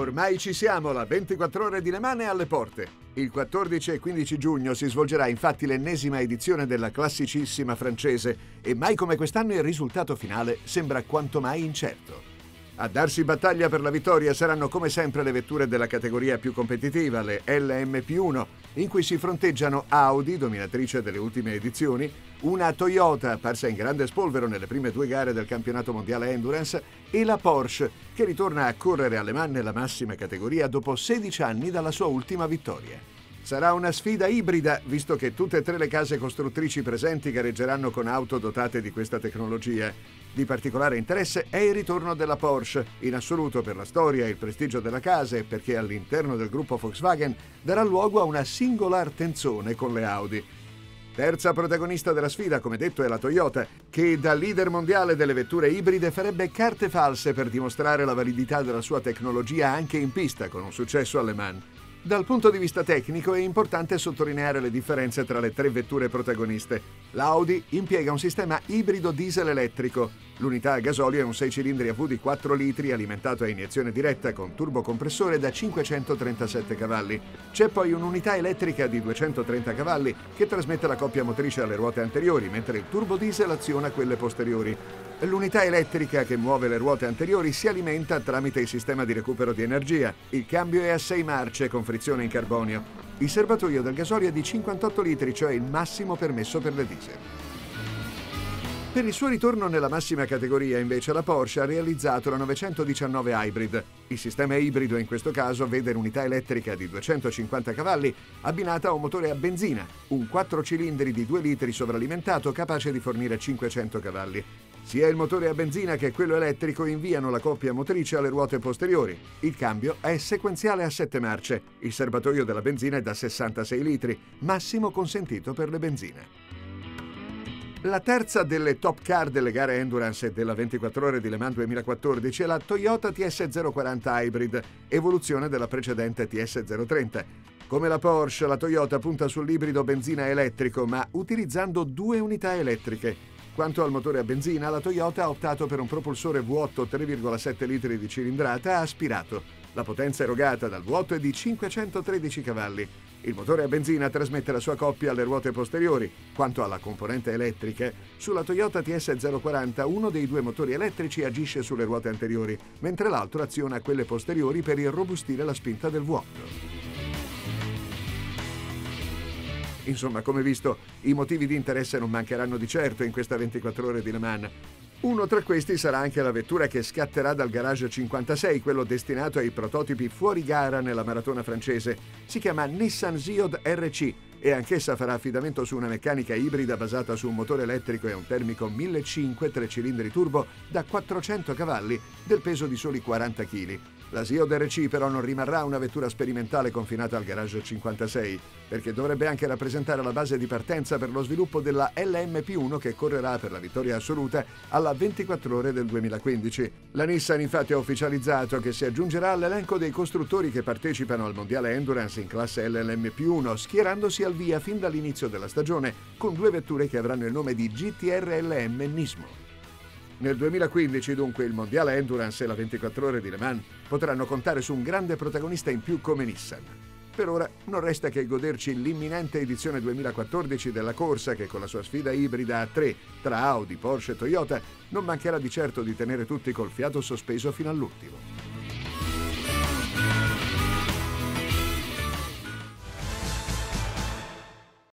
Ormai ci siamo, la 24 ore di Le Mans è alle porte. Il 14 e 15 giugno si svolgerà infatti l'ennesima edizione della classicissima francese e mai come quest'anno il risultato finale sembra quanto mai incerto. A darsi battaglia per la vittoria saranno come sempre le vetture della categoria più competitiva, le LMP1, in cui si fronteggiano Audi, dominatrice delle ultime edizioni, una Toyota apparsa in grande spolvero nelle prime due gare del campionato mondiale Endurance e la Porsche, che ritorna a correre alle Mans nella massima categoria dopo 16 anni dalla sua ultima vittoria. Sarà una sfida ibrida, visto che tutte e tre le case costruttrici presenti gareggeranno con auto dotate di questa tecnologia. Di particolare interesse è il ritorno della Porsche, in assoluto per la storia e il prestigio della casa e perché all'interno del gruppo Volkswagen darà luogo a una singolar tenzone con le Audi. Terza protagonista della sfida, come detto, è la Toyota, che da leader mondiale delle vetture ibride farebbe carte false per dimostrare la validità della sua tecnologia anche in pista, con un successo alle Mans. Dal punto di vista tecnico è importante sottolineare le differenze tra le tre vetture protagoniste. L'Audi impiega un sistema ibrido diesel-elettrico. L'unità a gasolio è un 6 cilindri a V di 4 litri alimentato a iniezione diretta con turbocompressore da 537 cavalli. C'è poi un'unità elettrica di 230 cavalli che trasmette la coppia motrice alle ruote anteriori, mentre il turbodiesel aziona quelle posteriori. L'unità elettrica che muove le ruote anteriori si alimenta tramite il sistema di recupero di energia. Il cambio è a 6 marce con frizione in carbonio. Il serbatoio del gasolio è di 58 litri, cioè il massimo permesso per le diesel. Per il suo ritorno nella massima categoria, invece, la Porsche ha realizzato la 919 Hybrid. Il sistema ibrido in questo caso vede l'unità elettrica di 250 cavalli abbinata a un motore a benzina, un 4 cilindri di 2 litri sovralimentato capace di fornire 500 cavalli. Sia il motore a benzina che quello elettrico inviano la coppia motrice alle ruote posteriori. Il cambio è sequenziale a 7 marce. Il serbatoio della benzina è da 66 litri, massimo consentito per le benzine. La terza delle top car delle gare Endurance e della 24 ore di Le Mans 2014 è la Toyota TS040 Hybrid, evoluzione della precedente TS030. Come la Porsche, la Toyota punta sull'ibrido benzina elettrico, ma utilizzando due unità elettriche. Quanto al motore a benzina, la Toyota ha optato per un propulsore V8 3,7 litri di cilindrata aspirato. La potenza erogata dal V8 è di 513 cavalli. Il motore a benzina trasmette la sua coppia alle ruote posteriori. Quanto alla componente elettrica, sulla Toyota TS040 uno dei due motori elettrici agisce sulle ruote anteriori, mentre l'altro aziona quelle posteriori per irrobustire la spinta del V8. Insomma, come visto, i motivi di interesse non mancheranno di certo in questa 24 ore di Le Mans. Uno tra questi sarà anche la vettura che scatterà dal Garage 56, quello destinato ai prototipi fuori gara nella maratona francese. Si chiama Nissan Ziod RC e anch'essa farà affidamento su una meccanica ibrida basata su un motore elettrico e un termico 1500 3 cilindri turbo da 400 cavalli del peso di soli 40 kg. La Ziod RC però non rimarrà una vettura sperimentale confinata al Garage 56, perché dovrebbe anche rappresentare la base di partenza per lo sviluppo della LMP1 che correrà per la vittoria assoluta alla 24 ore del 2015. La Nissan infatti ha ufficializzato che si aggiungerà all'elenco dei costruttori che partecipano al mondiale Endurance in classe LMP1, schierandosi al via fin dall'inizio della stagione con due vetture che avranno il nome di GTR LM Nismo. Nel 2015, dunque, il mondiale Endurance e la 24 ore di Le Mans potranno contare su un grande protagonista in più come Nissan. Per ora non resta che goderci l'imminente edizione 2014 della corsa che con la sua sfida ibrida a tre tra Audi, Porsche e Toyota non mancherà di certo di tenere tutti col fiato sospeso fino all'ultimo.